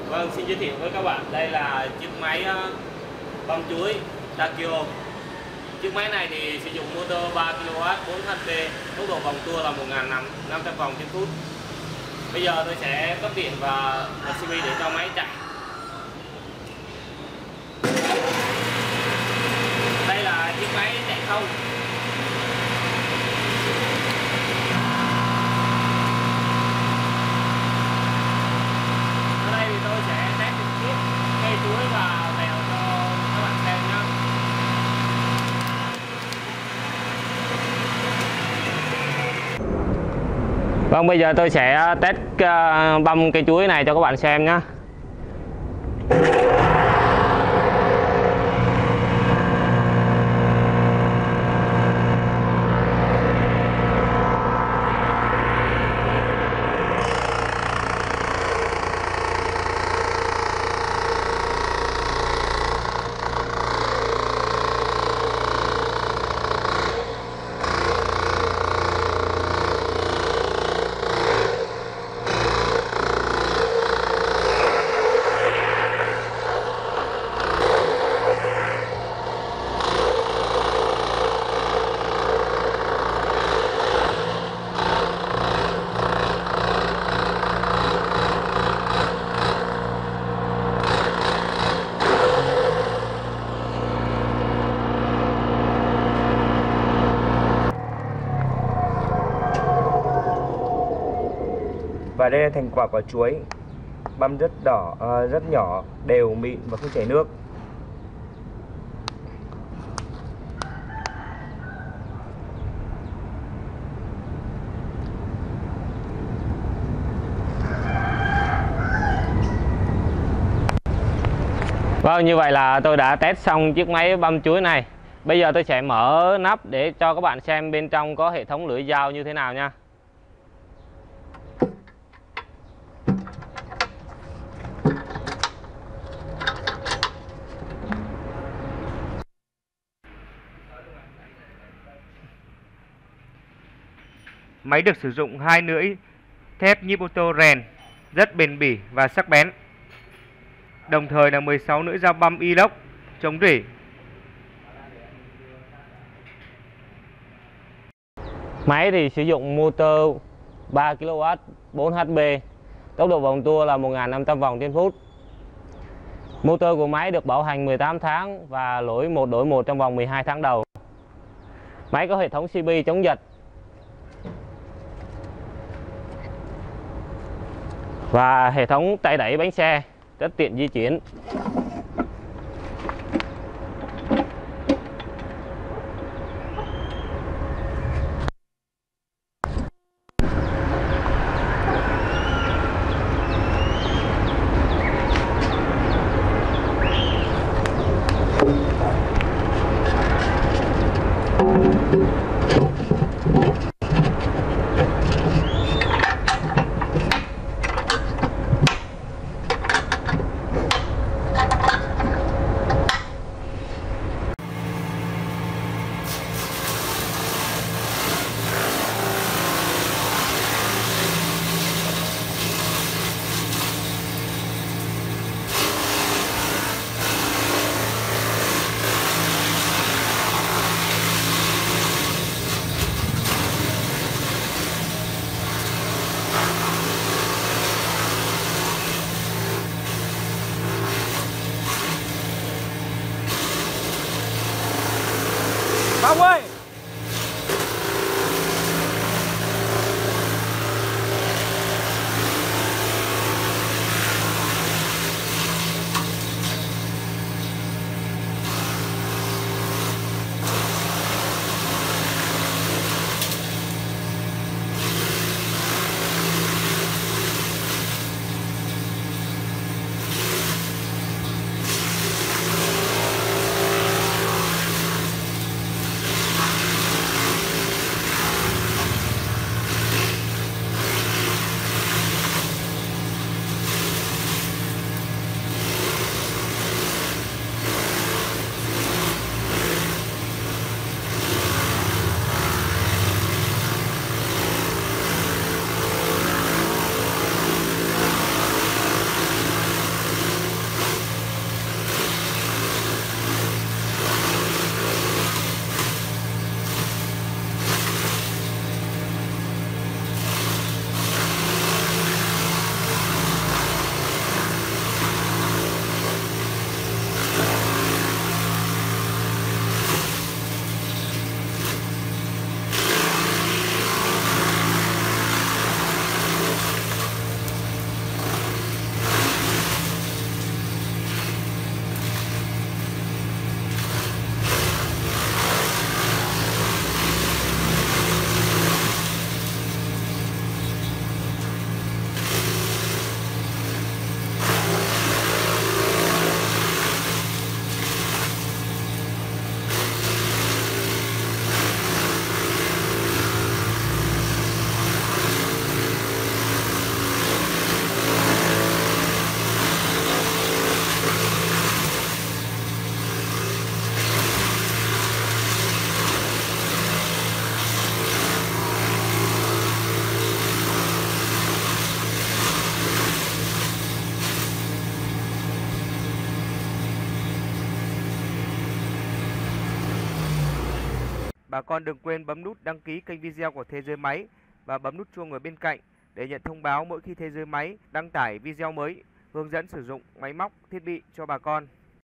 Vâng, xin giới thiệu với các bạn, đây là chiếc máy băm chuối Takio. Chiếc máy này thì sử dụng motor 3kW 4HP, tốc độ vòng tua là 1.500 vòng trên phút. Bây giờ tôi sẽ cấp điện và CB để cho máy chạy. Đây là chiếc máy chạy không. Ở đây thì tôi sẽ test trực tiếp cây chuối và bèo cho các bạn xem nhé. Vâng, bây giờ tôi sẽ test băm cây chuối này cho các bạn xem nhé. Và đây là thành quả quả chuối băm rất đỏ, rất nhỏ, đều, mịn và không chảy nước. Vâng, như vậy là tôi đã test xong chiếc máy băm chuối này. Bây giờ tôi sẽ mở nắp để cho các bạn xem bên trong có hệ thống lưỡi dao như thế nào nha. Máy được sử dụng 2 lưỡi thép nhíp ô tô rèn rất bền bỉ và sắc bén. Đồng thời là 16 lưỡi dao băm inox chống rỉ. Máy thì sử dụng motor 3kW 4HP, tốc độ vòng tua là 1.500 vòng trên phút. Motor của máy được bảo hành 18 tháng và lỗi 1 đổi 1 trong vòng 12 tháng đầu. Máy có hệ thống CB chống giật và hệ thống tay đẩy bánh xe rất tiện di chuyển. Băm ơi! Bà con đừng quên bấm nút đăng ký kênh video của Thế Giới Máy và bấm nút chuông ở bên cạnh để nhận thông báo mỗi khi Thế Giới Máy đăng tải video mới hướng dẫn sử dụng máy móc, thiết bị cho bà con.